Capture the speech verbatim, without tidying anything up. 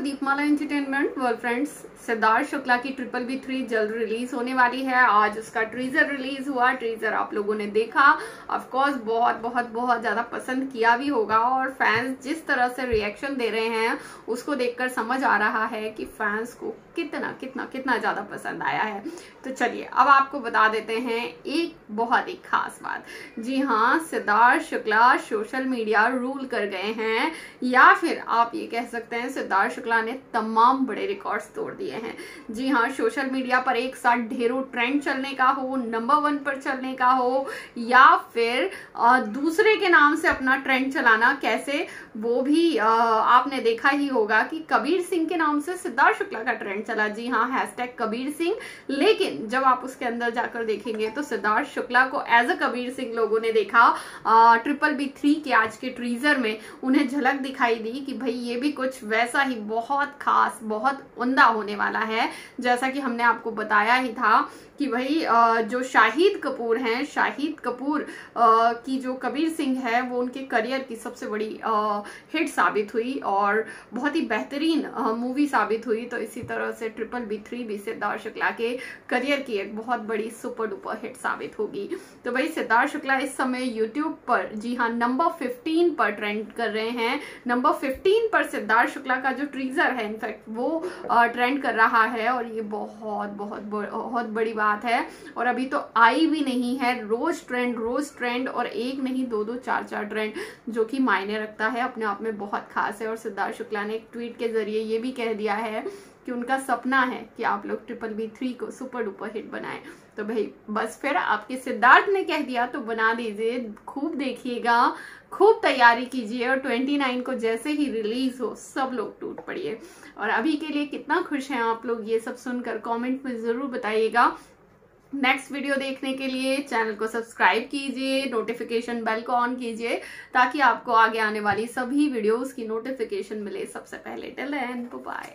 दीपमाला entertainment world friends. Siddharth Shukla की triple B three जल्द release होने वाली है। आज उसका ट्रीजर रिलीज हुआ। ट्रीजर आप लोगों ने देखा, ऑफ कोर्स बहुत बहुत बहुत ज्यादा पसंद किया भी होगा और फैंस जिस तरह से रिएक्शन दे रहे हैं उसको देखकर समझ आ रहा है कि फैंस को कितना कितना कितना ज्यादा पसंद आया है। तो चलिए अब आपको बता देते हैं एक बहुत ही खास बात। जी हाँ, Siddharth Shukla social media rule कर गए हैं, या फिर आप ये कह सकते हैं सिद्धार्थ शुक्ला ने तमाम बड़े रिकॉर्ड्स तोड़ दिए हैं। जी हाँ, सोशल मीडिया पर एक साथ ढेरों ट्रेंड चलने का हो, नंबर वन पर चलने का हो, या फिर दूसरे के नाम से अपना ट्रेंड चलाना, कैसे वो भी आ, आपने देखा ही होगा कि कबीर सिंह के नाम से सिद्धार्थ शुक्ला का ट्रेंड चला। जी हाँ, हैशटैग कबीर सिंह। लेकिन जब आप उसके अंदर जाकर देखेंगे तो सिद्धार्थ शुक्ला को एज अ कबीर सिंह लोगों ने देखा। आ, ट्रिपल बी थ्री के आज के ट्रीजर में उन्हें झलक दिखाई दी कि भाई ये भी कुछ वैसा ही बहुत खास, बहुत उम्दा होने वाला है। जैसा कि हमने आपको बताया ही था कि भाई जो शाहिद कपूर हैं, शाहिद कपूर की जो कबीर सिंह है वो उनके करियर की सबसे बड़ी हिट साबित हुई और बहुत ही बेहतरीन मूवी साबित हुई। तो इसी तरह से ट्रिपल बी थ्री भी सिद्धार्थ शुक्ला के करियर की एक बहुत बड़ी सुपर डुपर हिट साबित होगी। तो भाई सिद्धार्थ शुक्ला इस समय यूट्यूब पर, जी हाँ, नंबर फिफ्टीन पर ट्रेंड कर रहे हैं। नंबर फिफ्टीन पर सिद्धार्थ शुक्ला का जो ट्रीजर है इनफैक्ट वो ट्रेंड कर रहा है और ये बहुत बहुत बहुत बड़ी बात है। और अभी तो आई भी नहीं है, रोज ट्रेंड रोज ट्रेंड, और एक नहीं दो दो चार चार ट्रेंड, जो कि मायने रखता है, अपने आप में बहुत खास है। और सिद्धार्थ शुक्ला ने एक ट्वीट के जरिए ये भी कह दिया है कि उनका सपना है कि आप लोग ट्रिपल बी थ्री को सुपर डुपर हिट बनाएं। तो भाई बस फिर आपके सिद्धार्थ ने कह दिया तो बना दीजिए, खूब देखिएगा, खूब तैयारी कीजिए और उनतीस को जैसे ही रिलीज हो सब लोग टूट पड़िए। और अभी के लिए कितना खुश हैं आप लोग ये सब सुनकर कमेंट में जरूर बताइएगा। नेक्स्ट वीडियो देखने के लिए चैनल को सब्सक्राइब कीजिए, नोटिफिकेशन बेल को ऑन कीजिए ताकि आपको आगे आने वाली सभी वीडियोस की नोटिफिकेशन मिले सबसे पहले। Till then bye bye.